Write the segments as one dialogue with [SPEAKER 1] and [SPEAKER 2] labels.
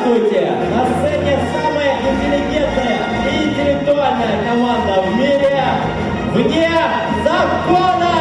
[SPEAKER 1] Здравствуйте! На сцене самая интеллигентная и интеллектуальная команда в мире «Вне закона».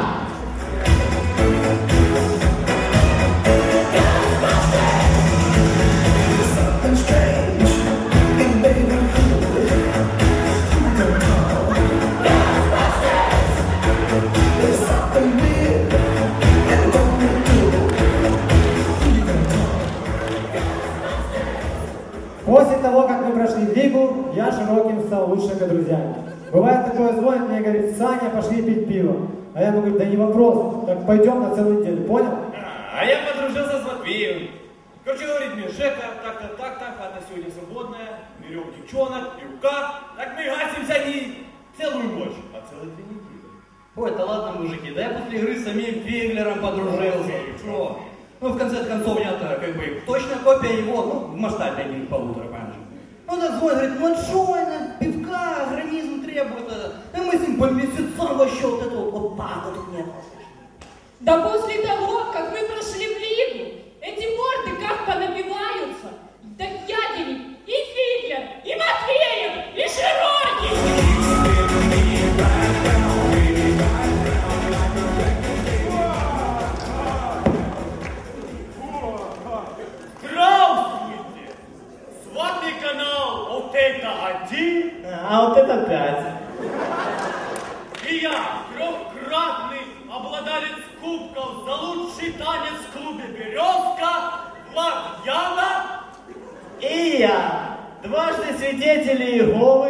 [SPEAKER 2] После того, как мы прошли лигу, я Широким стал лучшими друзьями. Бывает такое, звонит мне и говорит: Саня, пошли пить пиво. А я ему говорю: да не вопрос, так пойдем на целую неделю, понял?
[SPEAKER 3] А я подружился с Матвеем. Короче, говорит мне: Жека, так, ладно, сегодня свободная, берем девчонок, пивка, так мы гасимся не целую ночь, а целых 2 недели.
[SPEAKER 4] Ой, да ладно, мужики, да я после игры с самим Фиглером подружился. Что? Ну, в конце концов, я-то как бы точно копия его, ну, в масштабе 1 к 1,5, понимаешь? Ну, так звонит, говорит: ну, что это, пивка, организм требует. И мы с ним по месяцам вообще вот это вот так вот нет.
[SPEAKER 5] Да после того, как мы прошли в лигу, эти морды как понабиваются. Да Ядерик, и Фиглер, и Матвеев, и Широкий.
[SPEAKER 3] Здравствуйте! С вами канал вот это 1,
[SPEAKER 1] А вот это 5.
[SPEAKER 3] и я, 3-кратный обладатель кубков за лучший танец в клубе «Березка» Влад Яна.
[SPEAKER 1] И я, 2-ды свидетель Иеговы,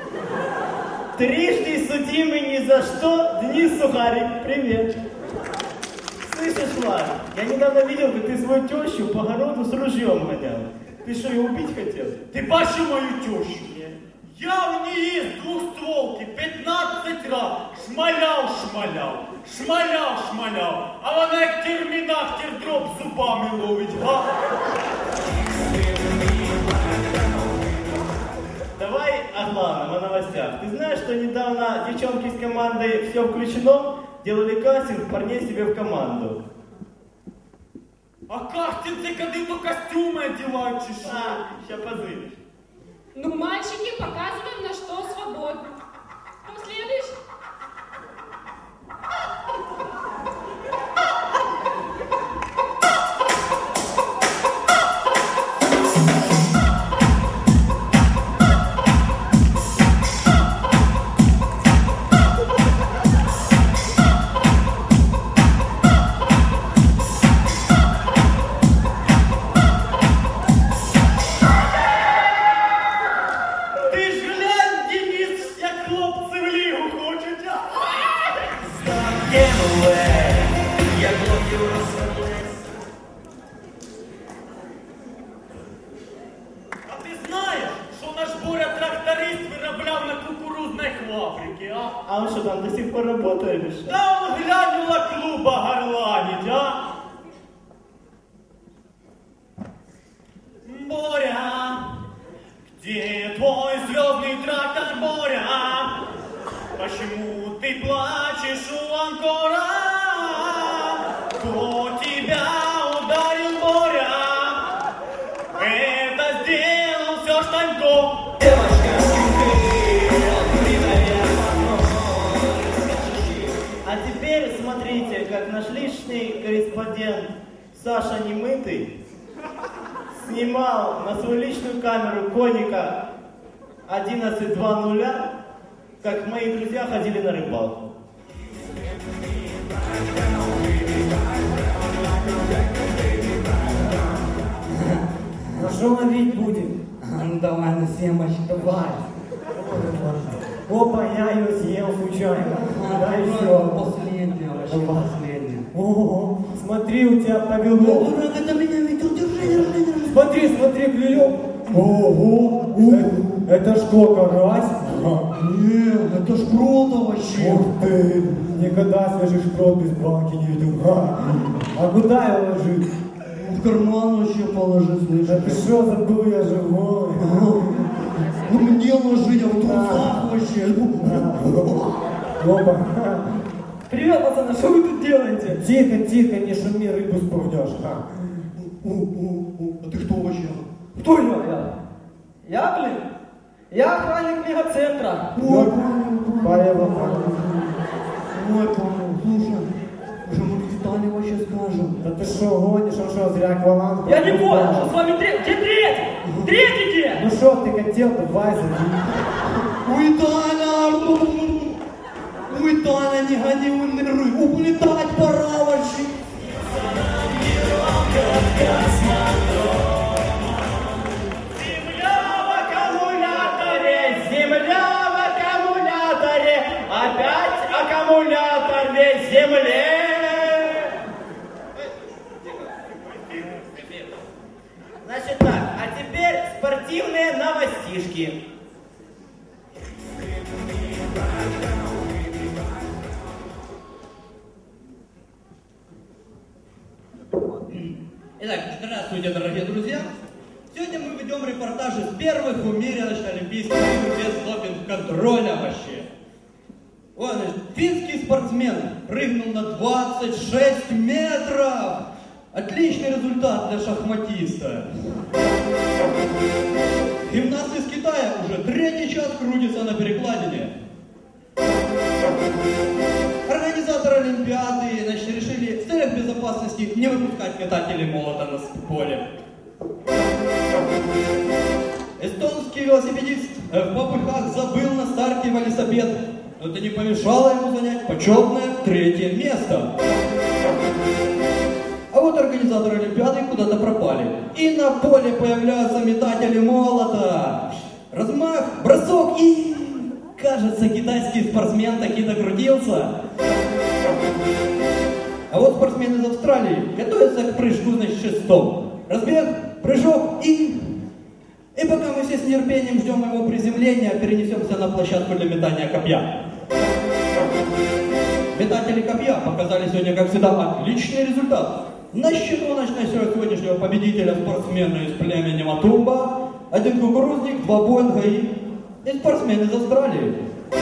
[SPEAKER 1] 3-ды судимый ни за что, Денис Сухарик, привет. Слышишь, Влад, я недавно видел, как ты свою тещу по огороду с ружьем гонял. Ты что, ее убить хотел?
[SPEAKER 3] Ты бачив мою тещу? Я в ней из двухстволки 15 раз шмаляв, а вона як термінатор дроб зубами ловить, га?
[SPEAKER 1] Давай о главном, о новостях. Ты знаешь, что недавно девчонки из команды «Все включено» делали кастинг парней себе в команду?
[SPEAKER 3] А кастинги, коли то костюми одевают, чи що?
[SPEAKER 1] Сейчас позыришь.
[SPEAKER 5] Ну, мальчики, показываем, на что свободны. Кто следующий?
[SPEAKER 3] Ти ж глянь, Денис, як хлопці в лігу хочуть, а? А ти знаєш, що наш Боря тракторист виробляв на кукурудній фабриці, а?
[SPEAKER 1] А он что, там до сих пор работает или что?
[SPEAKER 3] Да он глянула клуба горланить, а? Боря, где твой звездный трактор, Боря? Почему ты плачешь у анкора? Кто тебя ударил, Боря? Это сделал все Штанько.
[SPEAKER 1] А теперь смотрите, как наш личный корреспондент Саша Немытый снимал на свою личную камеру Коника 1120, как мои друзья ходили на рыбалку.
[SPEAKER 2] Ну что ловить будем?
[SPEAKER 4] Ну, давай на семочку.
[SPEAKER 2] Давай. Опа, я ее съел случайно. Да и все.
[SPEAKER 4] Последняя, вообще
[SPEAKER 2] Давай.
[SPEAKER 4] последняя.
[SPEAKER 2] Ого, смотри, у тебя повело.
[SPEAKER 4] Дурак, это меня видел, держи.
[SPEAKER 2] Смотри, клюет. Ого, это что, карась?
[SPEAKER 4] Нет, это ж круто вообще.
[SPEAKER 2] Ух ты, никогда свежий шпрот без банки не видел. А куда его ложить?
[SPEAKER 4] В карман вообще положи,
[SPEAKER 2] Да ты
[SPEAKER 4] слышишь?
[SPEAKER 2] что, забыл, я живой.
[SPEAKER 4] Ну мне ложить, а в трусах вообще.
[SPEAKER 2] Опа.
[SPEAKER 6] Привет, пацаны, что вы тут делаете?
[SPEAKER 2] Тихо, тихо, не шуми, рыбу спугнешь.
[SPEAKER 4] А ты кто вообще?
[SPEAKER 6] Кто я? Я, блин? Я охранник мегацентра.
[SPEAKER 2] Павел,
[SPEAKER 4] Ой, понял, слушай, уже мы Виталий вообще скажем.
[SPEAKER 2] да ты что, гонишь, он что, зря акваланг?
[SPEAKER 6] Я не понял, что с вами третий? Где третий? Третий где?
[SPEAKER 2] Ну что ты хотел, давай, зайди.
[SPEAKER 4] Ой, Таня, не гони, уныры, улетать пора вообще.
[SPEAKER 1] Земля в аккумуляторе, земля в аккумуляторе, опять аккумулятор весь в земле. Значит так, а теперь спортивные новостишки.
[SPEAKER 4] Итак, здравствуйте, дорогие друзья. Сегодня мы ведем репортажи с первых в мире Олимпийских игр без допинг-контроля вообще. Вот, значит, финский спортсмен прыгнул на 26 метров. Отличный результат для шахматиста. Гимнаст из Китая уже третий час крутится на перекладине. Организаторы Олимпиады, значит, решили в целях безопасности не выпускать метателей молота на поле. Эстонский велосипедист в попыхах забыл на старте велосипед, но это не помешало ему занять почетное 3-е место. А вот организаторы Олимпиады куда-то пропали. И на поле появляются метатели молота. Размах, бросок и... Кажется, китайский спортсмен таки докрутился. А вот спортсмен из Австралии готовится к прыжку, значит, шестом. Разбег, прыжок и... И пока мы все с нетерпением ждем его приземления, перенесемся на площадку для метания копья. Метатели копья показали сегодня, как всегда, отличный результат. На счету начиная сегодняшнего победителя спортсмена из племени Матумба, 1 кукурузник, 2 Боинга и спортсмен из Австралии.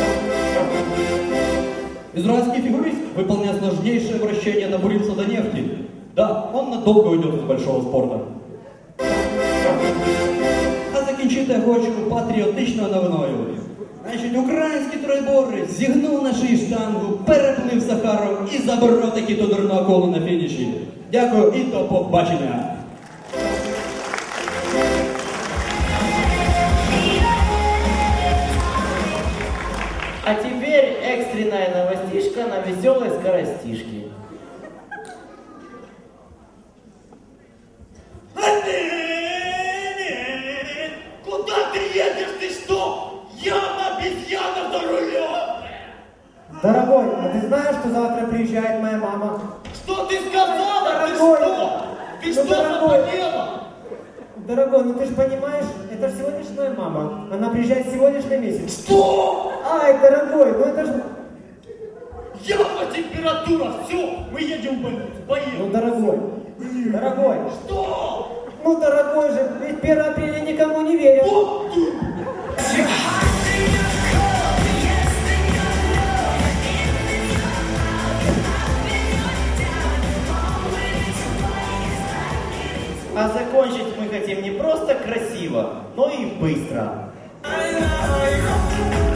[SPEAKER 4] Израильский фигурист, выполняя сложнейшее вращение, добурился до нефти. Да, он надолго уйдет из большого спорта. А закінчити я хочу патріотичною новиною. Значить, український тройборець зігнув на шиї штангу, переплив Сахару і заборов таки ту дурну акулу на фініші. Дякую і до побачення.
[SPEAKER 1] А теперь экстренная новостишка на веселой скоростишке.
[SPEAKER 3] Куда ты едешь, ты что? Я обезьяна за рулем!
[SPEAKER 2] Дорогой, а ты знаешь, что завтра приезжает моя мама?
[SPEAKER 3] Что ты сказала?
[SPEAKER 2] Дорогой,
[SPEAKER 3] Ты что? Ты
[SPEAKER 2] ну,
[SPEAKER 3] что
[SPEAKER 2] дорогой.
[SPEAKER 3] заболела?
[SPEAKER 2] Дорогой, ну ты же понимаешь, это же сегодняшняя мама. Она приезжает сегодняшний месяц.
[SPEAKER 3] Что?
[SPEAKER 2] Ай, дорогой, ну это же...
[SPEAKER 3] Ява температура, все, мы едем в больницу,
[SPEAKER 2] Ну,
[SPEAKER 3] поедем.
[SPEAKER 2] дорогой.
[SPEAKER 3] Что?
[SPEAKER 2] Ну, дорогой же, ведь 1 апреля никому не верят.
[SPEAKER 3] Вот ты.
[SPEAKER 1] А закончить мы хотим не просто красиво, но и быстро.
[SPEAKER 3] Ай-яй-яй.